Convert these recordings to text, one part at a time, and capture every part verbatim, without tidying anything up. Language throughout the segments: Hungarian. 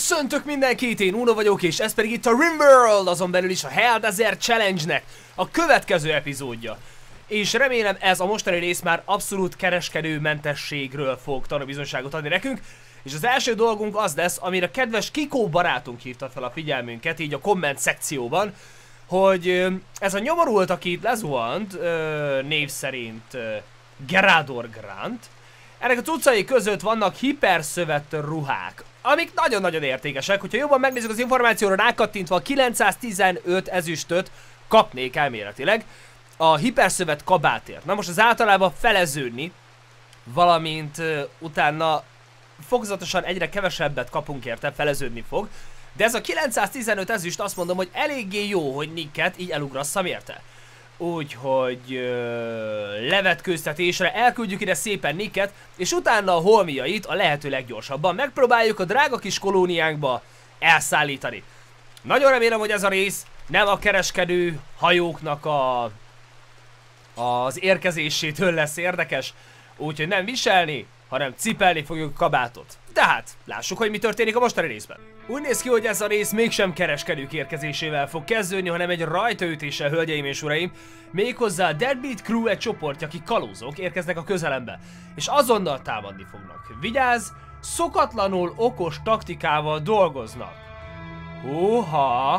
Köszöntök mindenkit, én Uno vagyok, és ez pedig itt a Rimworld, azon belül is a Hell Desert Challenge-nek a következő epizódja. És remélem ez a mostani rész már abszolút kereskedőmentességről fog tanúbizonyságot adni nekünk. És az első dolgunk az lesz, amire kedves Kikó barátunk hívta fel a figyelmünket, így a komment szekcióban, hogy ez a nyomorult, aki itt lezuhant, név szerint Gerador Grant, ennek a cuccai között vannak hiperszövet ruhák, amik nagyon-nagyon értékesek. Hogyha jobban megnézzük az információra, rákattintva kétszáztizenöt ezüstöt kapnék elméletileg a hiperszövet kabátért. Na most az általában feleződni, valamint uh, utána fokozatosan egyre kevesebbet kapunk érte, feleződni fog. De ez a kétszáztizenöt ezüst, azt mondom, hogy eléggé jó, hogy Nicket így elugrasszam érte. Úgyhogy uh, levetkőztetésre elküldjük ide szépen Nicket, és utána a holmiait a lehető leggyorsabban megpróbáljuk a drága kis kolóniánkba elszállítani. Nagyon remélem, hogy ez a rész nem a kereskedő hajóknak a, az érkezésétől lesz érdekes, úgyhogy nem viselni, hanem cipelni fogjuk a kabátot. Tehát, lássuk, hogy mi történik a mostani részben. Úgy néz ki, hogy ez a rész mégsem kereskedők érkezésével fog kezdődni, hanem egy rajtaütéssel, hölgyeim és uraim. Méghozzá a Deadbeat Crew egy csoportja, akik kalózok, érkeznek a közelembe, és azonnal támadni fognak. Vigyázz, szokatlanul okos taktikával dolgoznak. Húha!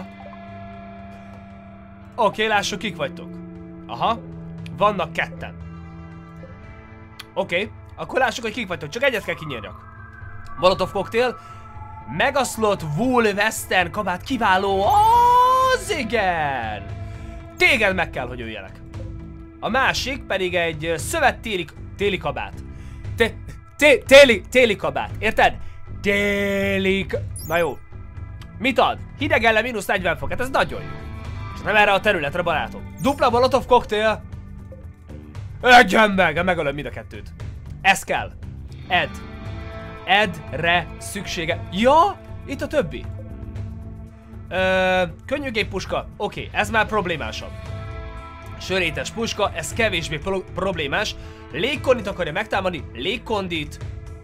Oké, lássuk, kik vagytok. Aha, vannak ketten. Oké, akkor lássuk, hogy kik vagytok, csak egyet kell kinyírjak. Molotov koktél, Megaslot Wool Western kabát, kiváló, az igen! Téged meg kell, hogy öljelek. A másik pedig egy szövet téli, téli kabát. Té, té, téli, téli kabát, érted? Téli... Na jó. Mit ad? Hideg ellen mínusz negyven fok, hát ez nagyon jó. És nem erre a területre, barátom. Dupla Molotov koktél. Egyen meg, megölöm mind a kettőt. Ez kell. Ed. Edre szüksége. Ja, itt a többi. Ö, könnyű géppuska. Oké, ez már problémásabb. Sörétes puska, ez kevésbé pro problémás. Légkondit akarja megtámadni. Légkondit.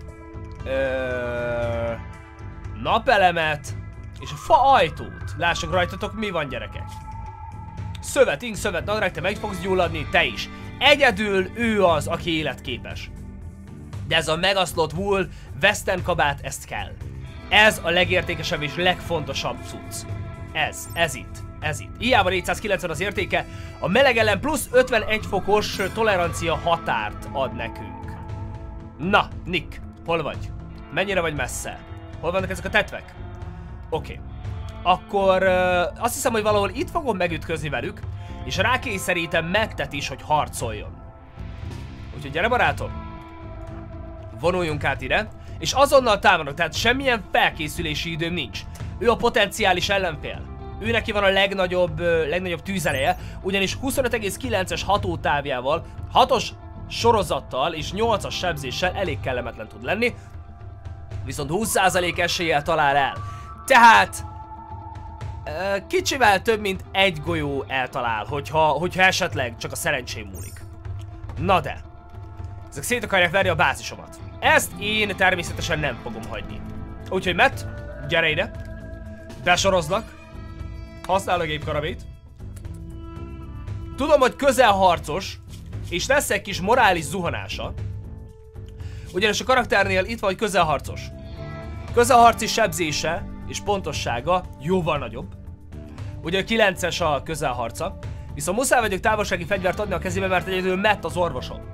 Ö, napelemet. És a fa ajtót. Lássuk rajtatok, mi van, gyerekek. Szövet, ink, szövet, nadrág, te meg fogsz gyulladni, te is. Egyedül ő az, aki életképes. De ez a Megaslot Wool Western kabát, ezt kell. Ez a legértékesebb és legfontosabb cucc. Ez, ez itt, ez itt. Hiába négyszázkilencven az értéke, a meleg ellen plusz ötvenegy fokos tolerancia határt ad nekünk. Na, Nick, hol vagy? Mennyire vagy messze? Hol vannak ezek a tetvek? Oké. Okay. Akkor uh, azt hiszem, hogy valahol itt fogom megütközni velük, és rákényszerítem Mattet is, hogy harcoljon. Úgyhogy gyere, barátom! Vonuljunk át ide, és azonnal támadok, tehát semmilyen felkészülési időm nincs. Ő a potenciális ellenfél. Ő neki van a legnagyobb, uh, legnagyobb tűzereje, ugyanis huszonöt egész kilences hatótávjával, hatos sorozattal és nyolcas sebzéssel elég kellemetlen tud lenni, viszont húsz százalék eséllyel talál el. Tehát uh, kicsivel több mint egy golyó eltalál, hogyha, hogyha esetleg csak a szerencsém múlik. Na de, ezek szét akarják verni a bázisomat. Ezt én természetesen nem fogom hagyni. Úgyhogy Matt, gyere ide. Besorozlak. Használ a gépkarabét. Tudom, hogy közelharcos, és lesz egy kis morális zuhanása. Ugyanis a karakternél itt van, hogy közelharcos. Közelharci sebzése és pontossága jóval nagyobb. Ugye a kilences a közelharca. Viszont muszáj vagyok távolsági fegyvert adni a kezébe, mert egyedül Matt az orvosom.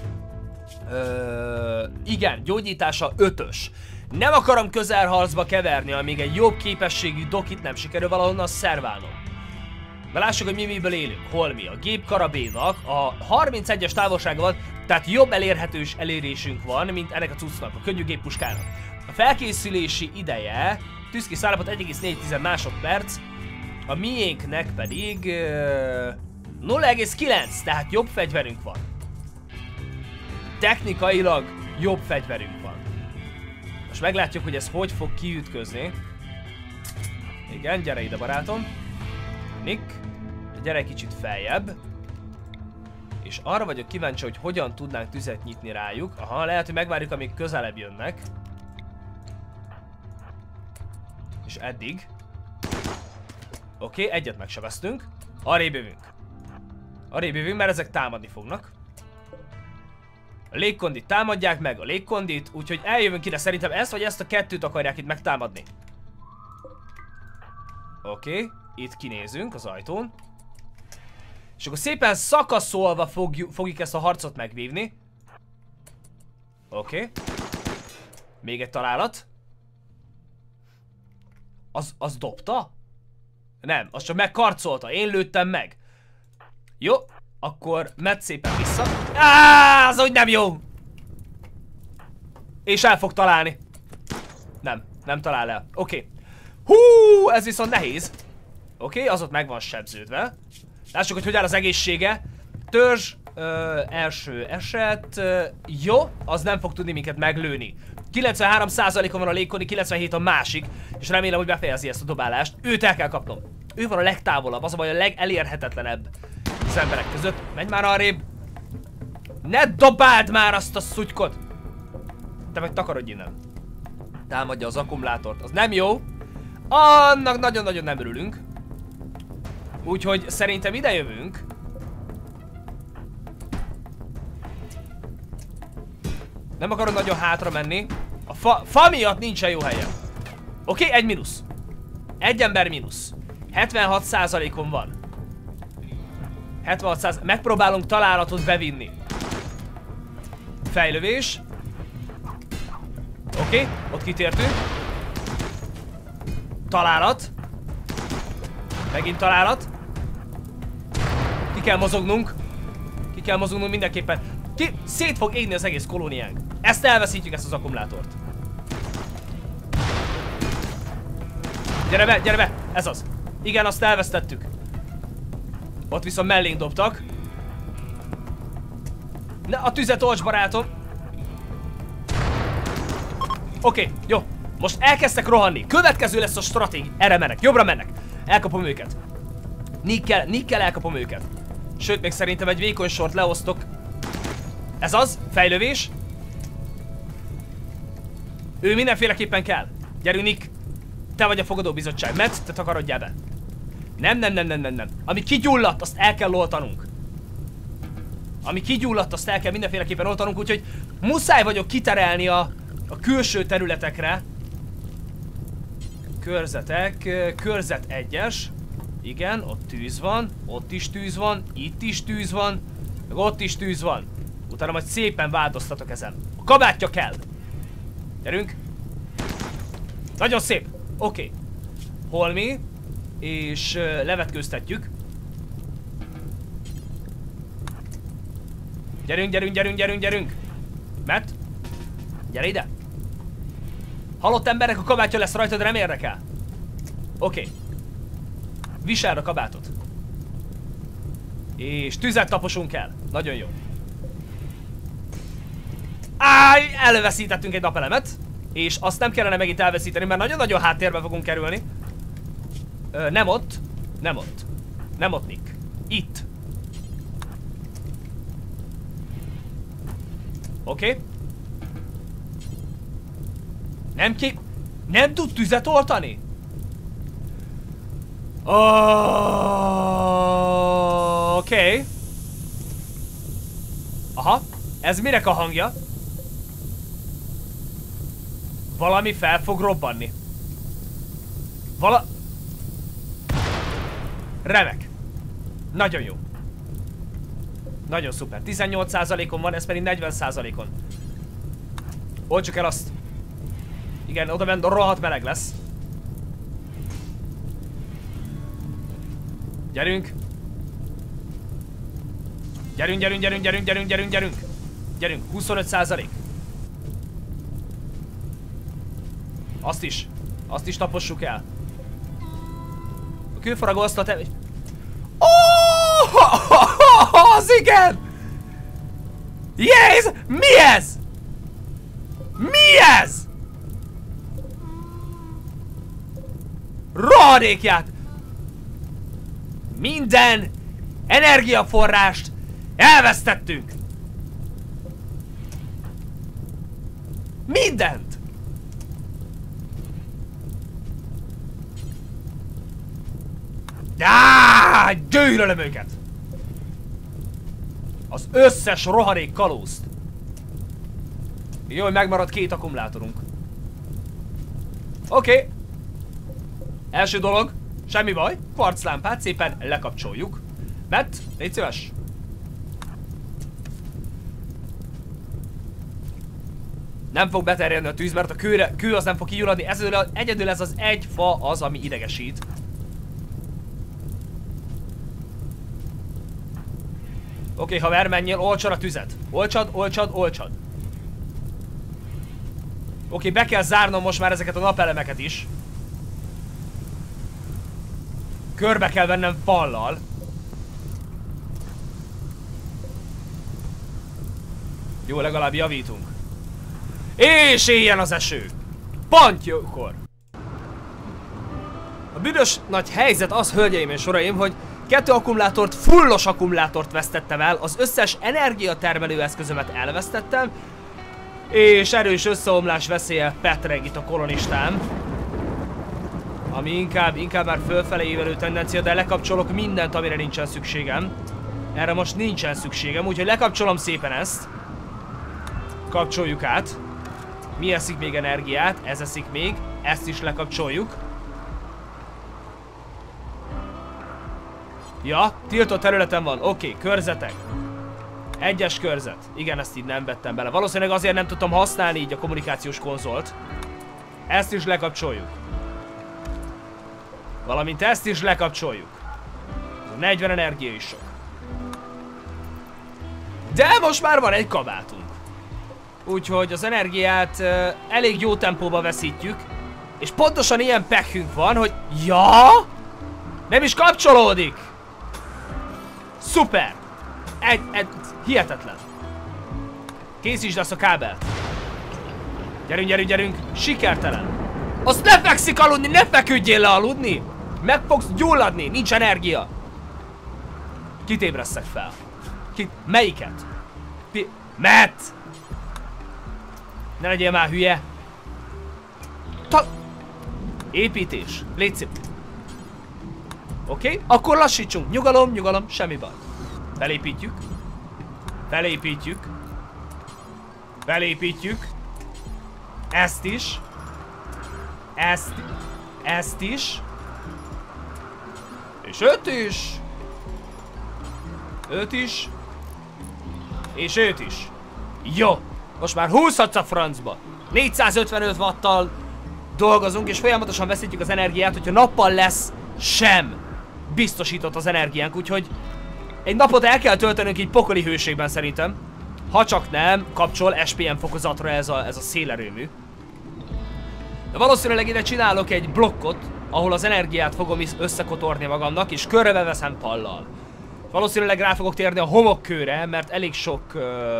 Ö, igen, gyógyítása ötös. Nem akarom közelharcba keverni, amíg egy jobb képességű dokit nem sikerül valahonnan szerválnom. Na lássuk, hogy mi miből élünk. Hol mi? A gépkarabénak a harmincegyes távolsága van, tehát jobb elérhetős elérésünk van, mint ennek a cuccnak, a könnyű géppuskának. A felkészülési ideje, tűzkész állapot egy egész négy másodperc, a miénknek pedig uh, nulla egész kilenc, tehát jobb fegyverünk van. Technikailag jobb fegyverünk van. Most meglátjuk, hogy ez hogy fog kiütközni. Igen, gyere ide, barátom. Nick, gyere egy kicsit feljebb. És arra vagyok kíváncsi, hogy hogyan tudnánk tüzet nyitni rájuk. Aha, lehet, hogy megvárjuk, amíg közelebb jönnek. És eddig. Oké, okay, egyet megsebeztünk. Arrébb jövünk. Arrébb jövünk, mert ezek támadni fognak. A légkondit támadják meg, a légkondit, úgyhogy eljövünk ide. Szerintem ezt vagy ezt a kettőt akarják itt megtámadni. Oké, okay, itt kinézünk az ajtón. És akkor szépen szakaszolva fogjuk, fogjuk ezt a harcot megvívni. Oké. Okay. Még egy találat. Az, az dobta? Nem, az csak megkarcolta. Én lőttem meg. Jó, akkor megy szépen vissza. Áááá, az úgy nem jó. És el fog találni. Nem, nem talál el. Oké. Okay. Hú, ez viszont nehéz. Oké, okay, az ott meg van sebződve. Lássuk, hogy hogy áll az egészsége. Törzs, ö, első eset. Ö, jó, az nem fog tudni minket meglőni. kilencvenhárom százalékon van a légkondi, kilencvenhét a másik. És remélem, hogy befejezi ezt a dobálást. Őt el kell kapnom. Ő van a legtávolabb, az a baj a legelérhetetlenebb az emberek között. Menj már arrébb. Ne dobáld már azt a szutykot. Te meg takarodj innen. Támadja az akkumulátort, az nem jó. Annak nagyon-nagyon nem örülünk. Úgyhogy szerintem ide jövünk. Nem akarod nagyon hátra menni. A fa, fa miatt nincsen jó helyen. Oké, okay, egy mínusz. Egy ember mínusz. hetvenhat százalékon van. hetvenhat százalék. Megpróbálunk találatot bevinni. Fejlövés. Oké, okay, ott kitértünk. Találat. Megint találat. Ki kell mozognunk. Ki kell mozognunk mindenképpen. Ki szét fog égni az egész kolóniánk. Ezt elveszítjük, ezt az akkumulátort. Gyere be, gyere be! Ez az. Igen, azt elvesztettük. Ott viszont mellénk dobtak. Na, a tüzet olcs, barátom. Oké, okay, jó. Most elkezdtek rohanni. Következő lesz a stratégia. Erre mennek, jobbra mennek. Elkapom őket. Nikkel, nikkel elkapom őket. Sőt, még szerintem egy vékony sort leosztok. Ez az, fejlövés. Ő mindenféleképpen kell. Gyerünk, Nick. Te vagy a fogadóbizottság. Matt, te takarodjál be. Nem, nem, nem, nem, nem, nem. Ami kigyulladt, azt el kell oltanunk. Ami kigyulladt, azt el kell mindenféleképpen oltanunk, úgyhogy muszáj vagyok kiterelni a, a külső területekre. Körzetek, körzet egyes. Igen, ott tűz van, ott is tűz van, itt is tűz van, meg ott is tűz van. Utána majd szépen változtatok ezen. A kabátja kell. Gyerünk. Nagyon szép. Oké. Okay. Holmi. És uh, levetkőztetjük. Gyerünk, gyerünk, gyerünk, gyerünk, gyerünk. Matt. Gyere ide. Halott emberek, a kabátja lesz rajta, de nem érdekel. Oké. Okay. Viseld a kabátot. És tüzet taposunk el. Nagyon jó. Áj, elveszítettünk egy napelemet. És azt nem kellene megint elveszíteni, mert nagyon-nagyon háttérbe fogunk kerülni. Ö, nem ott. Nem ott. Nem ott, Nick. Itt. Oké. Okay. Nem ki... Nem tud tüzet oltani? Oh, oké. Okay. Aha. Ez minek a hangja? Valami fel fog robbanni. Vala... Remek. Nagyon jó. Nagyon szuper. tizennyolc százalékon van, ez pedig negyven százalékon. Oltsuk el azt. Igen, oda bent rohadt meleg lesz. Gyerünk. Gyerünk, gyerünk, gyerünk, gyerünk, gyerünk, gyerünk, gyerünk. Gyerünk, huszonöt százalék. Azt is. Azt is tapossuk el. A kőfaragó azt a te... Oh, az igen! Jéz! Mi ez? Mi ez? Rohadékját! Minden energiaforrást elvesztettünk! Mindent! Áááá, gyűlölöm őket! Az összes rohadék kalózt. Jó, hogy megmaradt két akkumulátorunk. Oké. Okay. Első dolog, semmi baj, kvarclámpát szépen lekapcsoljuk. Matt, légy szíves. Nem fog beterjedni a tűz, mert a kőre, kő az nem fog kigyulladni. Egyedül, egyedül ez az egy fa az, ami idegesít. Oké, okay, haver, menjél, olcsad a tüzet. Olcsad, olcsad, olcsad. Oké, okay, be kell zárnom most már ezeket a napelemeket is. Körbe kell vennem fallal. Jó, legalább javítunk. És éljen az eső! Pont jókor! A büdös nagy helyzet az, hölgyeim és uraim, hogy kettő akkumulátort, fullos akkumulátort vesztettem el, az összes energiatermelő eszközömet elvesztettem, és erős összeomlás veszélye petreg itt a kolonistám. Ami inkább, inkább már fölfelé ívelő tendencia, de lekapcsolok mindent, amire nincsen szükségem. Erre most nincsen szükségem, úgyhogy lekapcsolom szépen ezt. Kapcsoljuk át. Mi eszik még energiát? Ez eszik még. Ezt is lekapcsoljuk. Ja, tiltott területen van. Oké, okay, körzetek. Egyes körzet. Igen, ezt így nem vettem bele. Valószínűleg azért nem tudtam használni így a kommunikációs konzolt. Ezt is lekapcsoljuk. Valamint ezt is lekapcsoljuk. Ez a negyven energia is sok. De most már van egy kabátunk. Úgyhogy az energiát uh, elég jó tempóba veszítjük. És pontosan ilyen pekünk van, hogy... Ja! Nem is kapcsolódik! Szuper! Egy, egy, hihetetlen. Készítsd azt a kábelt. Gyerünk, gyerünk, gyerünk. Sikertelen. Azt ne fekszik aludni, ne feküdjél le aludni! Meg fogsz gyulladni, nincs energia. Kit ébresztek fel? Kit? Melyiket? Pi Matt! Ne legyél már hülye. Ta építés. Légy szép. Oké, okay. Akkor lassítsunk. Nyugalom, nyugalom, semmi baj. Felépítjük. Felépítjük. Felépítjük. Ezt is. Ezt. Ezt is. És őt is. Őt is. És őt is. Jó. Most már húzhatsz a francba. négyszázötvenöt watttal dolgozunk, és folyamatosan veszítjük az energiát, hogyha nappal lesz, sem biztosított az energiánk, úgyhogy egy napot el kell töltenünk így pokoli hőségben szerintem. Ha csak nem kapcsol es pé em fokozatra ez a, ez a szélerőmű. De valószínűleg ide csinálok egy blokkot, ahol az energiát fogom összekotorni magamnak, és körbe veszem pallal. Valószínűleg rá fogok térni a homokkőre, mert elég sok... Uh,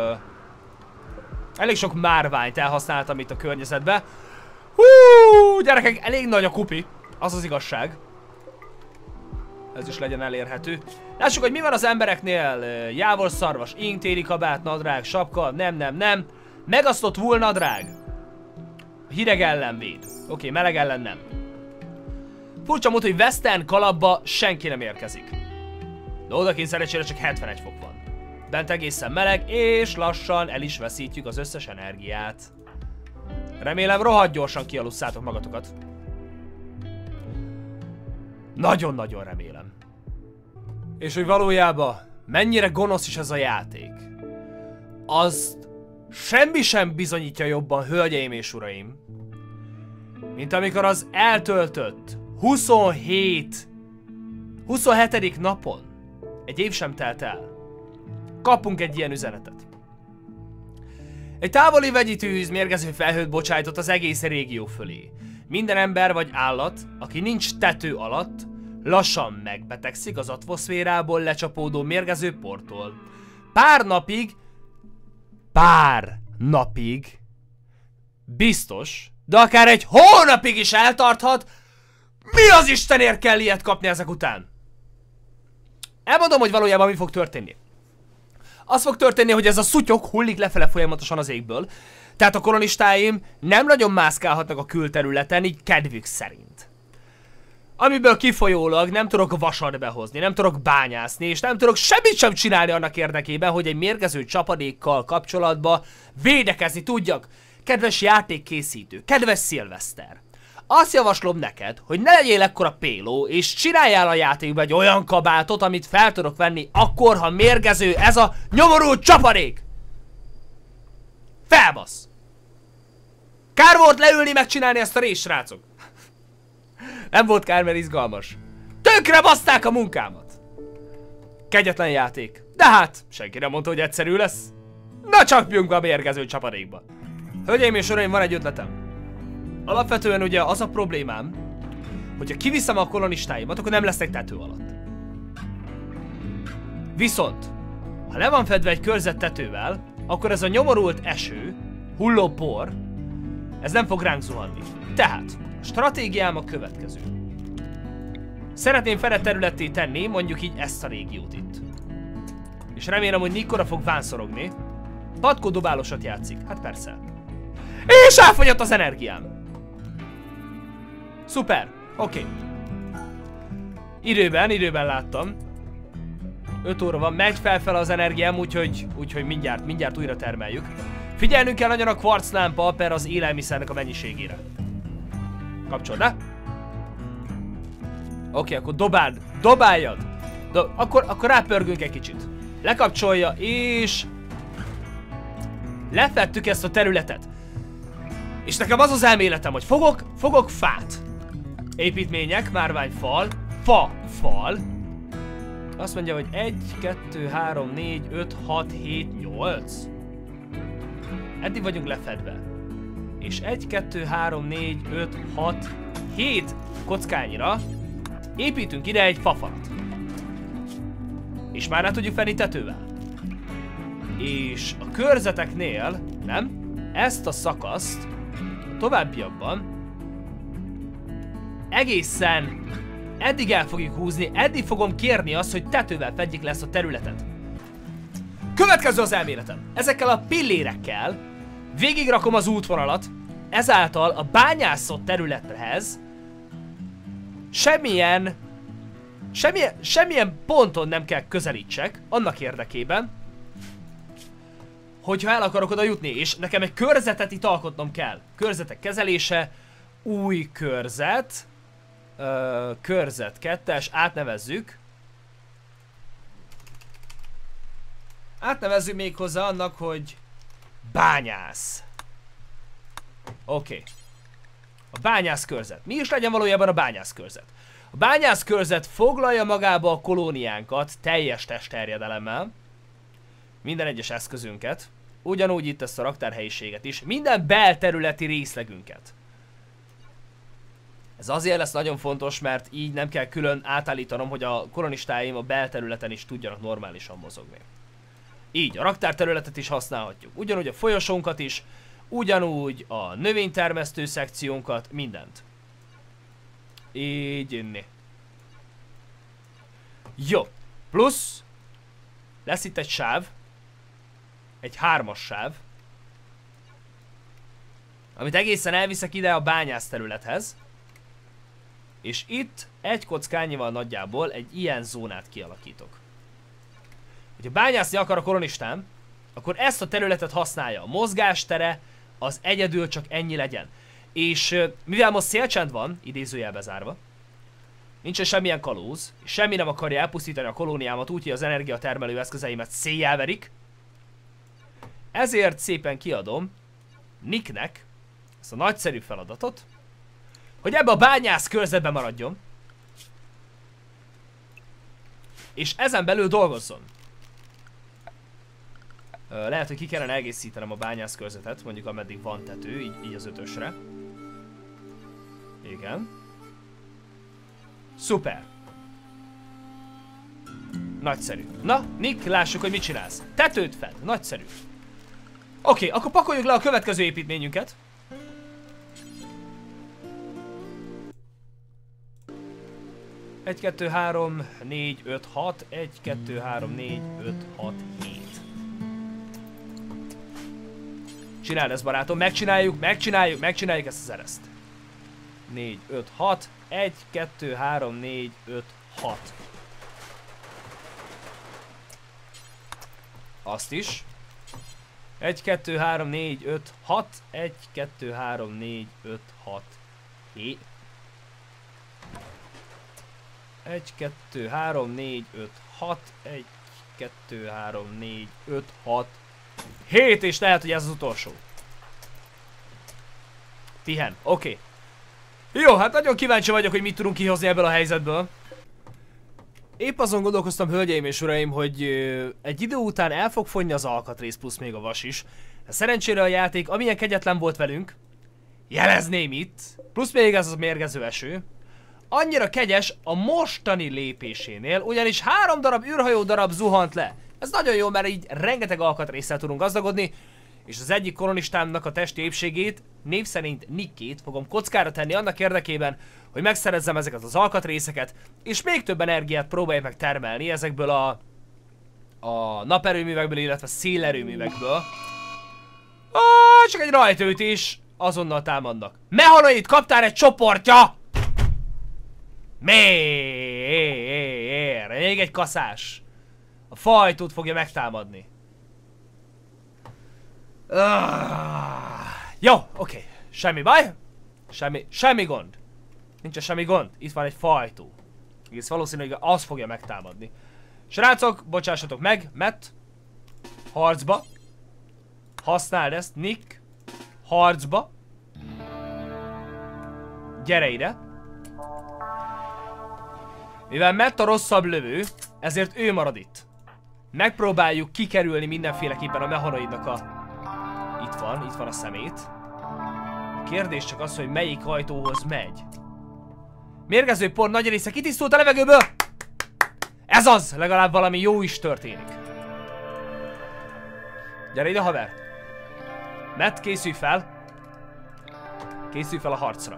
elég sok márványt elhasználtam itt a környezetbe. Hú, gyerekek, elég nagy a kupi. Az az igazság. Ez is legyen elérhető. Lássuk, hogy mi van az embereknél. Jávorszarvas, ing, téli kabát, nadrág, sapka, nem, nem, nem. Megasztott wool nadrág. Hideg ellen véd. Oké, okay, meleg ellen nem. Furcsa mód, hogy western kalapba senki nem érkezik. De odakint szerencsére csak hetvenegy fok van. Bent egészen meleg, és lassan el is veszítjük az összes energiát. Remélem rohadt gyorsan kialusszátok magatokat. Nagyon-nagyon remélem. És hogy valójában mennyire gonosz is ez a játék. Azt semmi sem bizonyítja jobban, hölgyeim és uraim, mint amikor az eltöltött huszonhét huszonhetedik napon, egy év sem telt el, kapunk egy ilyen üzenetet. Egy távoli vegyi tűz mérgező felhőt bocsájtott az egész régió fölé. Minden ember vagy állat, aki nincs tető alatt, lassan megbetegszik az atmoszférából lecsapódó mérgező portól. Pár napig, pár napig, biztos, de akár egy hónapig is eltarthat. Mi az Istenért kell ilyet kapni ezek után? Elmondom, hogy valójában mi fog történni. Az fog történni, hogy ez a szutyok hullik lefele folyamatosan az égből. Tehát a kolonistáim nem nagyon mászkálhatnak a külterületen, így kedvük szerint. amiből kifolyólag nem tudok vasat behozni, nem tudok bányászni, és nem tudok semmit sem csinálni annak érdekében, hogy egy mérgező csapadékkal kapcsolatban védekezni tudjak. Kedves játékkészítő, kedves Szilveszter, azt javaslom neked, hogy ne legyél ekkora péló, és csináljál a játékban egy olyan kabátot, amit fel tudok venni akkor, ha mérgező ez a nyomorult csapadék! Felbasz! Kár volt leülni megcsinálni ezt a részt, srácok! Nem volt kár, mert izgalmas. Tönkre baszták a munkámat! Kegyetlen játék. De hát, senki nem mondta, hogy egyszerű lesz. Na csak bjunk a mérgező csapadékba. Hölgyeim és uraim, van egy ötletem. Alapvetően ugye az a problémám, hogyha kiviszem a kolonistáimat, akkor nem lesznek tető alatt. Viszont, ha le van fedve egy körzet tetővel, akkor ez a nyomorult eső, hulló por, ez nem fog ránk zuhanni. Tehát, a stratégiám a következő. Szeretném fedett területté tenni, mondjuk így ezt a régiót itt. És remélem, hogy Nikkora fog vánszorogni. Patkó dobálósat játszik, hát persze. És elfogyott az energiám. Szuper, oké. Okay. Időben, időben láttam. öt óra van, megy felfel az energiám, úgyhogy, úgyhogy mindjárt, mindjárt újra termeljük. Figyelnünk kell nagyon a kvarclámpa per az élelmiszernek a mennyiségére. Kapcsold le. Oké, okay, akkor dobáld, dobáljad. Do akkor, akkor rápörgünk egy kicsit. Lekapcsolja, és... lefettük ezt a területet. És nekem az az elméletem, hogy fogok, fogok fát. Építmények, márványfal, fa, fal. Azt mondja, hogy egy, kettő, három, négy, öt, hat, hét, nyolc. Eddig vagyunk lefedve. És egy, kettő, három, négy, öt, hat, hét kockányira építünk ide egy fafalat. És már le tudjuk fenni tetővel. És a körzeteknél, nem? Ezt a szakaszt a továbbiakban egészen eddig el fogjuk húzni, eddig fogom kérni azt, hogy tetővel fedjék le ezt a területet. Következő az elméletem. Ezekkel a pillérekkel végigrakom az útvonalat, ezáltal a bányászott területhez semmilyen, semmilyen, semmilyen ponton nem kell közelítsek, annak érdekében, hogyha el akarok oda jutni, és nekem egy körzetet itt alkotnom kell. Körzetek kezelése, új körzet, ö, körzet kettes, átnevezzük. Átnevezzük még hozzá annak, hogy bányász. Oké. Okay. A bányász körzet. Mi is legyen valójában a bányász körzet? A bányász körzet foglalja magába a kolóniánkat teljes testterjedelemmel. Minden egyes eszközünket. Ugyanúgy itt ezt a raktárhelyiséget is. Minden belterületi részlegünket. Ez azért lesz nagyon fontos, mert így nem kell külön átállítanom, hogy a kolonistáim a belterületen is tudjanak normálisan mozogni. Így, a raktárterületet is használhatjuk. Ugyanúgy a folyosónkat is, ugyanúgy a növénytermesztő szekciónkat, mindent. Így inni. Jó. Plusz lesz itt egy sáv. Egy hármas sáv. Amit egészen elviszek ide a bányász területhez. És itt egy kockányival nagyjából egy ilyen zónát kialakítok. Hogyha bányászni akar a kolonistám, akkor ezt a területet használja. A mozgástere az egyedül csak ennyi legyen. És mivel most szélcsend van, idézőjelbe zárva, nincsen semmilyen kalóz, és semmi nem akarja elpusztítani a kolóniámat úgy, hogy az energiatermelő eszközeimet széjjel verik, ezért szépen kiadom Nicknek ezt a nagyszerű feladatot, hogy ebbe a bányász körzetbe maradjon, és ezen belül dolgozzon. Lehet, hogy ki kellene egészítenem a bányász körzetet, mondjuk ameddig van tető, így, így az ötösre. Igen. Szuper. Nagyszerű. Na, Nick, lássuk, hogy mit csinálsz. Tetőt fed. Nagyszerű. Oké, akkor pakoljuk le a következő építményünket. egy, kettő, három, négy, öt, hat. egy, kettő, három, négy, öt, hat, hét. Csináld ezt, barátom, megcsináljuk, megcsináljuk, megcsináljuk ezt az ereszt. négy, öt, hat. egy, kettő, három, négy, öt, hat. Azt is. egy, kettő, három, négy, öt, hat. egy, kettő, három, négy, öt, hat. hét. egy, kettő, három, négy, öt, hat. egy, kettő, három, négy, öt, hat. hét, és lehet, hogy ez az utolsó. Pihen, oké. Okay. Jó, hát nagyon kíváncsi vagyok, hogy mit tudunk kihozni ebből a helyzetből. Épp azon gondolkoztam, hölgyeim és uraim, hogy ö, egy idő után el fog fogyni az alkatrész plusz még a vas is. Szerencsére a játék, amilyen kegyetlen volt velünk, jelezném itt, plusz még ez a mérgező eső, annyira kegyes a mostani lépésénél, ugyanis három darab űrhajó darab zuhant le. Ez nagyon jó, mert így rengeteg alkatrésszel tudunk gazdagodni, és az egyik kolonistámnak a testi épségét, név szerint Nickét fogom kockára tenni annak érdekében, hogy megszerezzem ezeket az alkatrészeket, és még több energiát próbálj meg termelni ezekből a, a naperőművekből, illetve szélerőművekből. Ah, csak egy rajtőt azonnal támadnak. Mehanoid kaptál egy csoportja! Miért? Még egy kaszás. A fajtót fogja megtámadni. Uh, jó, oké. Okay. Semmi baj. Semmi, semmi gond. Nincs semmi gond. Itt van egy fajtó. Egész valószínűleg az fogja megtámadni. Srácok, bocsássatok meg. Matt. Harcba. Használd ezt. Nick. Harcba. Gyere ide. Mivel Matt a rosszabb lövő, ezért ő marad itt. Megpróbáljuk kikerülni mindenféleképpen a mehanoidnak a... Itt van, itt van a szemét. A kérdés csak az, hogy melyik ajtóhoz megy. Mérgező por nagy része kitisztult a levegőből! Ez az! Legalább valami jó is történik. Gyere ide, haver! Matt, készülj fel! Készülj fel a harcra.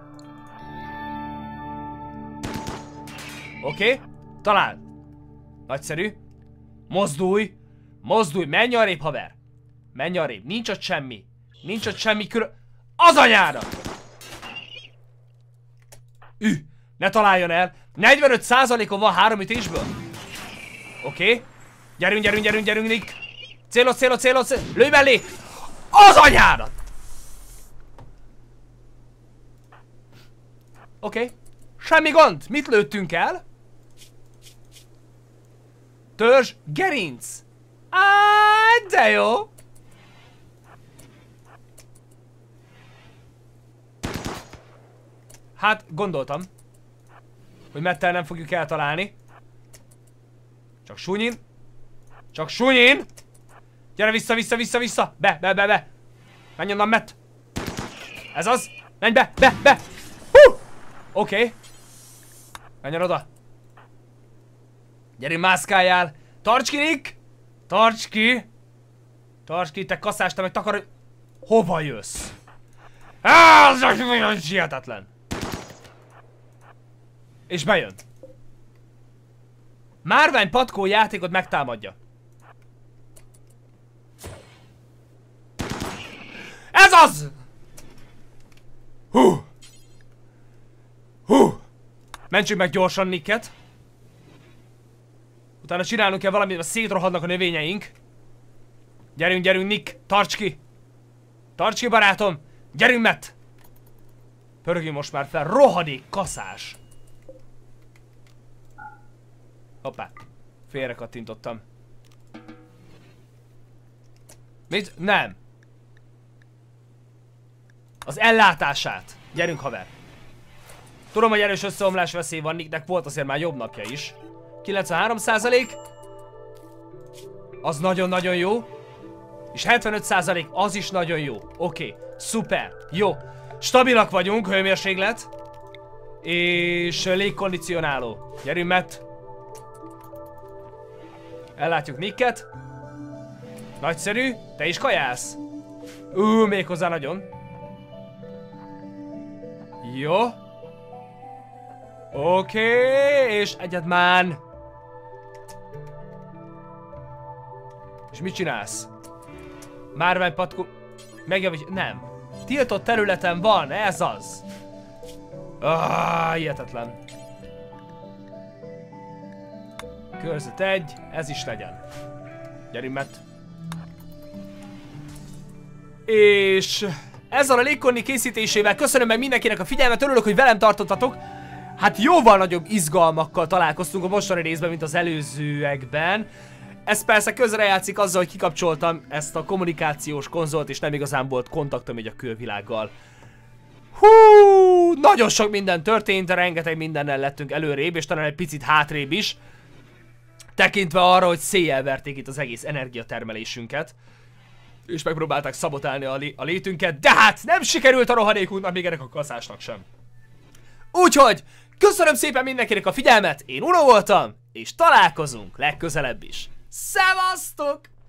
Oké, okay. Talán. Nagyszerű. Mozdulj! Mozdulj! Menj arrébb, haver! Menj arrébb! Nincs ott semmi! Nincs ott semmi külön... Az anyára! Ü! Ne találjon el! negyvenöt százalékon van három ütésből! Oké. Okay. Gyerünk, gyerünk, gyerünk, gyerünk, Nick! Célod, célod, célod, célod! Lőj mellé! Az anyára! Oké. Okay. Semmi gond! Mit lőttünk el? Törzs gerinc! Áj, de jó! Hát, gondoltam, hogy Mattel nem fogjuk eltalálni. Csak sunyin. Csak sunyin! Gyere vissza, vissza, vissza, vissza! Be, be, be, be! Menj onnan, Matt! Ez az! Menj be, be, be! Hú! Oké. Okay. Menjen oda! Gyerünk, mászkáljál! Tarts ki, Nick! Tarts ki! Tarts ki, te kaszás, te meg takar... Hova jössz? Ez hihetetlen! És bejön. Márvány patkó játékot megtámadja. Ez az! Hú! Hú! Mentsük meg gyorsan Nicket. Utána csinálnunk kell valamit, mert szétrohadnak a növényeink. Gyerünk, gyerünk, Nick! Tarts ki! Tarts ki, barátom! Gyerünk, Matt! Pörögjünk most már fel, rohadék kaszás! Hoppá! Félre kattintottam. Mit? Nem! Az ellátását! Gyerünk, haver! Tudom, hogy erős összeomlás veszély van, Nicknek volt azért már jobb napja is. kilencvenhárom százalék. Az nagyon-nagyon jó. És hetvenöt százalék az is nagyon jó. Oké, okay. Szuper, jó. Stabilak vagyunk, hőmérséklet. És légkondicionáló. Gyerünk, Matt. Ellátjuk Nicket. Nagyszerű, te is kajálsz. Ú, méghozzá nagyon. Jó. Oké, okay, és egyedmán. És mit csinálsz? Márvány patkó... Megjavít... Nem. Tiltott területen van, ez az. Ah, hihetetlen. Körzet egy, ez is legyen. Gyerimet. És ezzel a légkorni készítésével köszönöm meg mindenkinek a figyelmet, örülök, hogy velem tartottatok. Hát jóval nagyobb izgalmakkal találkoztunk a mostani részben, mint az előzőekben. Ez persze közrejátszik azzal, hogy kikapcsoltam ezt a kommunikációs konzolt, és nem igazán volt kontaktom így a külvilággal. Hú, nagyon sok minden történt, rengeteg mindennel lettünk előrébb, és talán egy picit hátrébb is. Tekintve arra, hogy széjjel verték itt az egész energiatermelésünket. És megpróbálták szabotálni a, lé a létünket, de hát nem sikerült a rohadékunknak, még ennek a kaszásnak sem. Úgyhogy, köszönöm szépen mindenkinek a figyelmet, én Uno voltam, és találkozunk legközelebb is. Szevasztok!